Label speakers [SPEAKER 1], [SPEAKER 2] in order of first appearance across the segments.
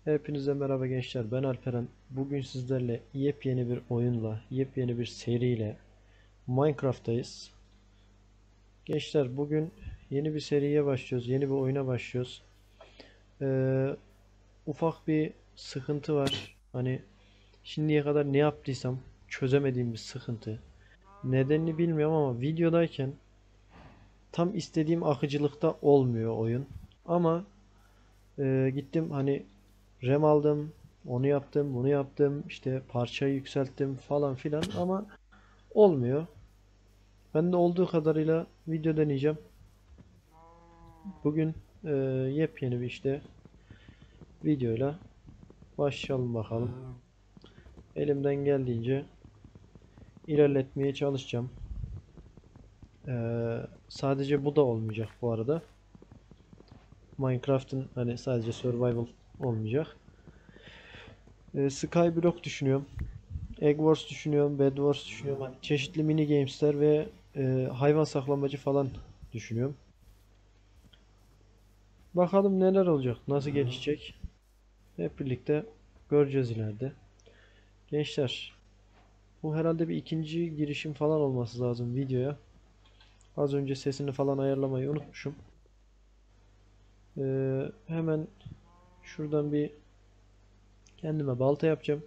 [SPEAKER 1] Hepinize merhaba gençler. Ben Alperen. Bugün sizlerle yepyeni bir oyunla, yepyeni bir seriyle Minecraft'tayız. Gençler bugün yeni bir seriye başlıyoruz. Yeni bir oyuna başlıyoruz. Ee, Ufak bir sıkıntı var. Hani şimdiye kadar ne yaptıysam çözemediğim bir sıkıntı. Nedenini bilmiyorum ama videodayken tam istediğim akıcılıkta olmuyor oyun. Ama gittim hani RAM aldım, onu yaptım, bunu yaptım, işte parçayı yükselttim falan filan ama olmuyor. Ben de olduğu kadarıyla video deneyeceğim. Bugün e, yepyeni bir işte videoyla başlayalım bakalım. Elimden geldiğince ilerletmeye çalışacağım. Sadece bu da olmayacak bu arada. Minecraft'ın hani sadece survival olmayacak. Skyblock düşünüyorum. Egg Wars düşünüyorum, Bed Wars düşünüyorum. Hani çeşitli mini games'ler ve hayvan saklamacı falan düşünüyorum. Bakalım neler olacak, nasıl gelişecek. Hep birlikte göreceğiz ileride. Gençler, bu herhalde bir ikinci girişim falan olması lazım videoya. Az önce sesini falan ayarlamayı unutmuşum. Hemen şuradan bir kendime balta yapacağım.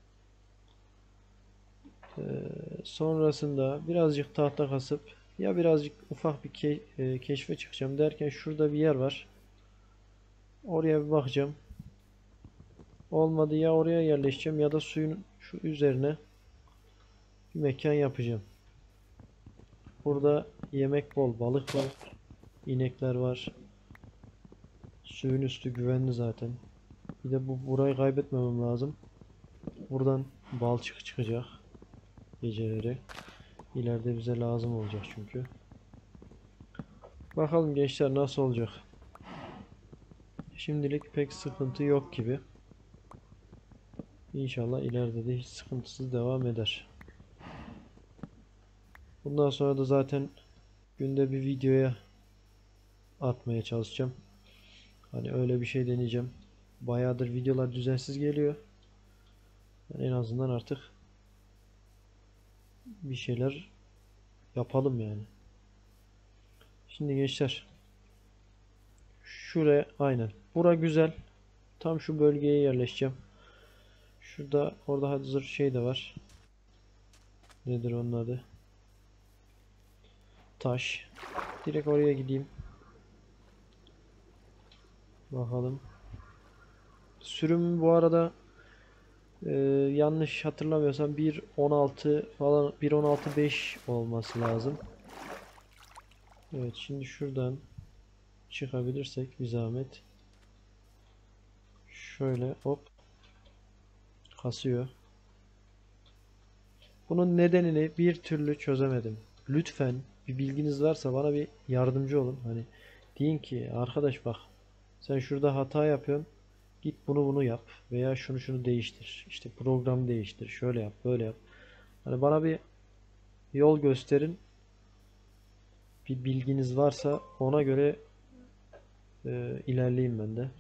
[SPEAKER 1] Sonrasında birazcık tahta kasıp ya birazcık ufak bir keşfe çıkacağım derken şurada bir yer var. Oraya bir bakacağım. Olmadı ya oraya yerleşeceğim ya da suyun şu üzerine bir mekan yapacağım. Burada yemek bol, balık var, inekler var. Suyun üstü güvenli zaten. Bir de burayı kaybetmemem lazım. Buradan balçık çıkacak geceleri. İleride bize lazım olacak çünkü. Bakalım gençler nasıl olacak. Şimdilik pek sıkıntı yok gibi. İnşallah ileride de hiç sıkıntısız devam eder. Bundan sonra da zaten günde bir videoya atmaya çalışacağım. Hani öyle bir şey deneyeceğim. Bayağıdır videolar düzensiz geliyor. Yani en azından artık bir şeyler yapalım yani. Şimdi gençler şuraya aynen. Bura güzel. Tam şu bölgeye yerleşeceğim. Şurada orada hazır şey de var. Nedir onun adı? Taş. Direkt oraya gideyim. Bakalım. Sürüm bu arada e, yanlış hatırlamıyorsam 1.16 falan 1.16.5 olması lazım. Evet şimdi şuradan çıkabilirsek bir zahmet. Şöyle hop kasıyor. Bunun nedenini bir türlü çözemedim. Lütfen bir bilginiz varsa bana bir yardımcı olun. Hani deyin ki arkadaş bak sen şurada hata yapıyorsun. Git bunu yap veya şunu değiştir. İşte program değiştir. Şöyle yap, böyle yap. Hani bana bir yol gösterin. Bir bilginiz varsa ona göre ilerleyeyim ben de.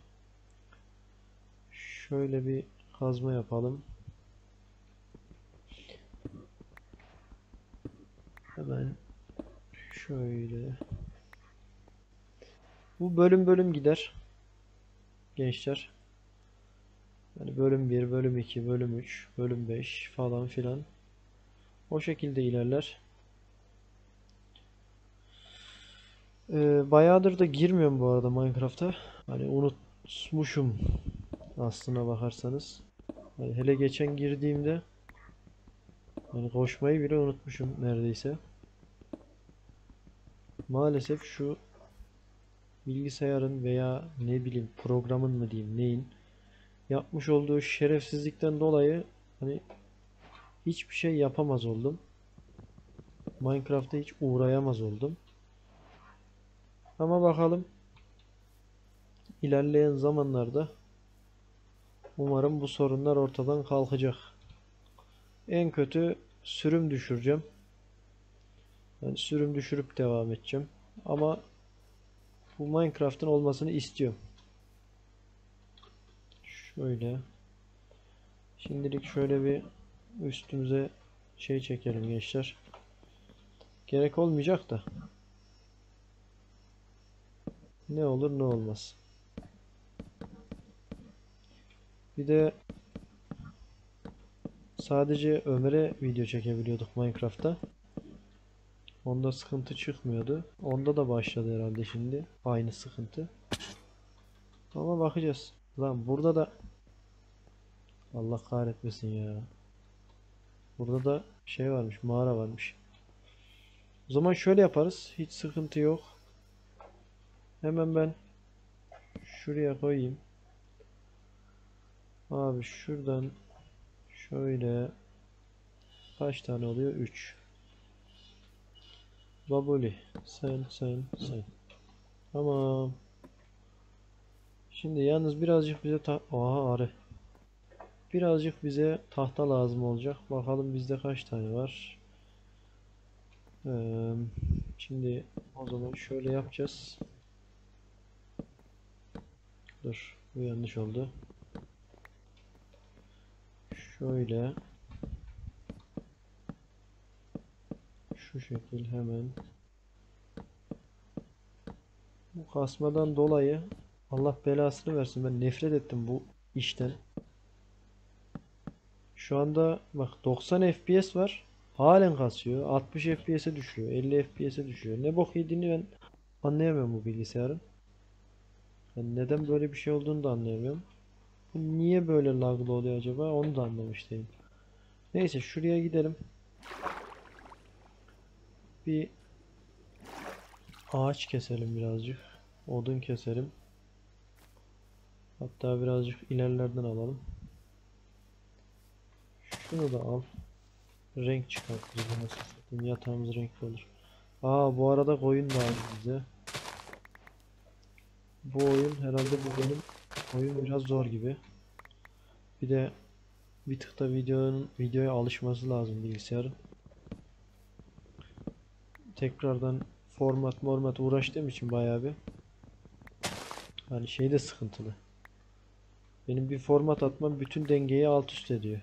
[SPEAKER 1] Şöyle bir kazma yapalım. Hemen şöyle. Bu bölüm bölüm gider gençler. Yani bölüm bir, bölüm 2, bölüm 3, bölüm 5 falan filan. O şekilde ilerler. Bayağıdır da girmiyorum bu arada Minecraft'a. Hani unutmuşum aslına bakarsanız. Hani hele geçen girdiğimde hani koşmayı bile unutmuşum neredeyse. Maalesef şu bilgisayarın veya ne bileyim programın mı diyeyim neyin yapmış olduğu şerefsizlikten dolayı hani hiçbir şey yapamaz oldum. Minecraft'a hiç uğrayamaz oldum. Ama bakalım ilerleyen zamanlarda umarım bu sorunlar ortadan kalkacak. En kötü sürüm düşüreceğim. Yani sürüm düşürüp devam edeceğim. Ama bu Minecraft'ın olmasını istiyorum. Şöyle. Şimdilik şöyle bir üstümüze şey çekelim gençler. Gerek olmayacak da. Ne olur ne olmaz. Bir de sadece Ömer'e video çekebiliyorduk Minecraft'ta. Onda sıkıntı çıkmıyordu. Onda da başladı herhalde şimdi. Aynı sıkıntı. Ama bakacağız. Lan burada da Allah kahretmesin ya. Burada da şey varmış, mağara varmış. O zaman şöyle yaparız. Hiç sıkıntı yok. Hemen ben şuraya koyayım. Abi şuradan şöyle kaç tane oluyor? 3. Baboli. Sen. Tamam. Şimdi yalnız birazcık bize Aha arı. Birazcık bize tahta lazım olacak. Bakalım bizde kaç tane var. Ee, Şimdi o zaman şöyle yapacağız. Dur, bu yanlış oldu. Şöyle şu şekil hemen. Bu kasmadan dolayı Allah belasını versin. Ben nefret ettim bu işten. Şu anda bak 90 FPS var. Halen kasıyor. 60 FPS'e düşüyor. 50 FPS'e düşüyor. Ne bok yediğini ben anlayamıyorum bu bilgisayarın. Yani neden böyle bir şey olduğunu da anlayamıyorum. Niye böyle laglı oluyor acaba? Onu da anlamış değilim. Neyse şuraya gidelim. Bir ağaç keselim birazcık. Odun keselim. Hatta birazcık ilerlerden alalım. Şunu da al. Renk çıkartırız. Nasıl satayım? Yatağımız renkli olur. Aa, bu arada koyun lazım bize. Bu oyun herhalde bu benim oyun biraz zor gibi. Bir de bir tık da videoya alışması lazım bilgisayarın. Tekrardan format uğraştığım için bayağı bir hani şey de sıkıntılı. Benim bir format atmam bütün dengeyi alt üst ediyor.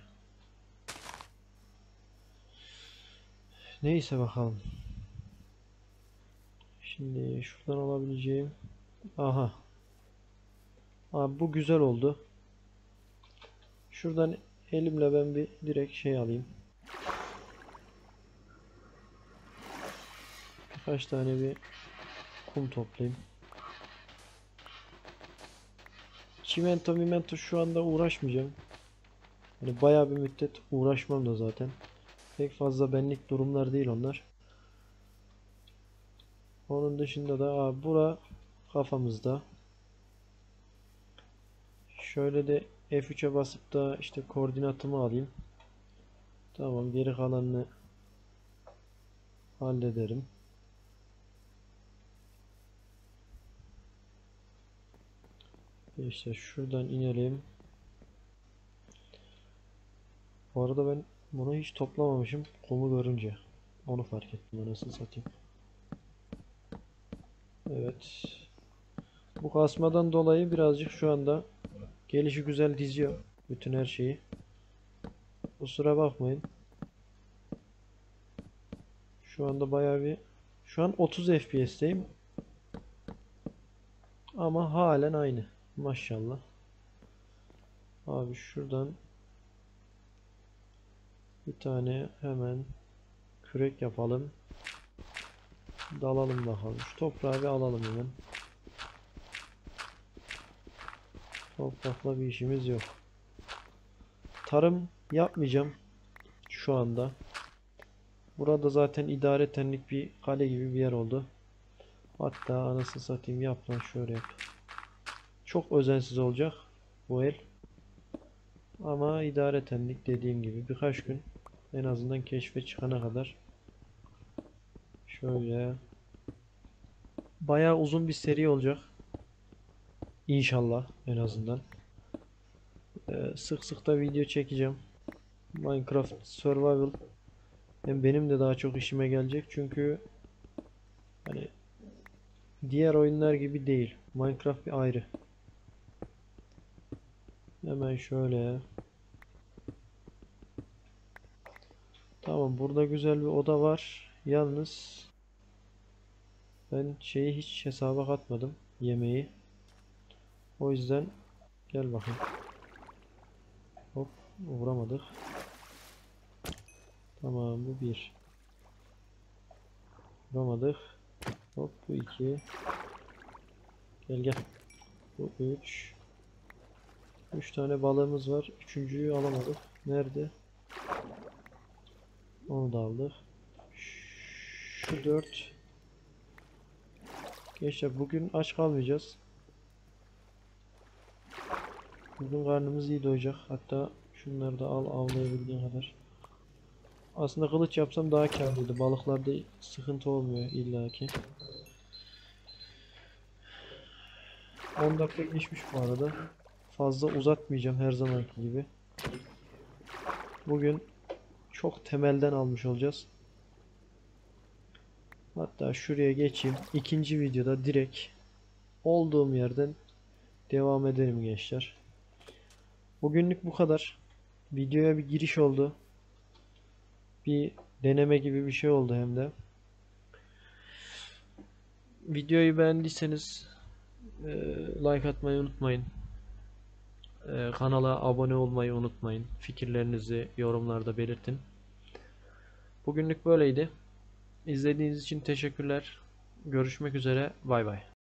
[SPEAKER 1] Neyse bakalım. Şimdi şuradan alabileceğim. Aha. Abi bu güzel oldu. Şuradan elimle ben bir direkt şey alayım. Birkaç tane bir kum toplayayım. Çimento şu anda uğraşmayacağım. Hani bayağı bir müddet uğraşmam da zaten. Pek fazla benlik durumlar değil onlar. Onun dışında da bura kafamızda. Şöyle de F3'e basıp da işte koordinatımı alayım. Tamam, geri kalanını hallederim. İşte şuradan inelim. Bu arada ben bunu hiç toplamamışım kumu görünce. Onu fark ettim, anasını satayım. Evet. Bu kasmadan dolayı birazcık şu anda gelişi güzel diziyor bütün her şeyi. Kusura bakmayın. Şu anda bayağı bir şu an 30 FPS'teyim. Ama halen aynı. Maşallah. Abi şuradan bir tane hemen kürek yapalım. Dalalım bakalım. Şu toprağı bir alalım hemen. Toprakla bir işimiz yok. Tarım yapmayacağım şu anda. Burada zaten idaretenlik bir kale gibi bir yer oldu. Hatta anasını satayım, yap lan, şöyle yap. Çok özensiz olacak bu el. Ama idaretenlik dediğim gibi birkaç gün en azından keşfe çıkana kadar şöyle bayağı uzun bir seri olacak. İnşallah en azından. Sık sık da video çekeceğim. Minecraft Survival hem benim de daha çok işime gelecek çünkü hani diğer oyunlar gibi değil. Minecraft bir ayrı. Hemen şöyle. Tamam, burada güzel bir oda var. Yalnız ben şeyi hiç hesaba katmadım. Yemeği. O yüzden gel bakayım. Hop, vuramadık. Tamam, bu bir. Vuramadık. Hop, bu iki. Gel gel. Bu üç. Üç tane balığımız var. Üçüncüyü alamadık. Nerede? Onu da aldık. Şu dört. Gençler, bugün aç kalmayacağız. Bugün karnımız iyi doyacak. Hatta şunları da al, avlayabildiğin kadar. Aslında kılıç yapsam daha kârlıydı. Balıklarda sıkıntı olmuyor illaki. 10 dakika geçmiş bu arada. Fazla uzatmayacağım her zamanki gibi. Bugün çok temelden almış olacağız. Hatta şuraya geçeyim. İkinci videoda direkt olduğum yerden devam ederim gençler. Bugünlük bu kadar. Videoya bir giriş oldu. Bir deneme gibi bir şey oldu hem de. Videoyu beğendiyseniz like atmayı unutmayın. Kanala abone olmayı unutmayın. Fikirlerinizi yorumlarda belirtin. Bugünlük böyleydi. İzlediğiniz için teşekkürler. Görüşmek üzere. Bay bay.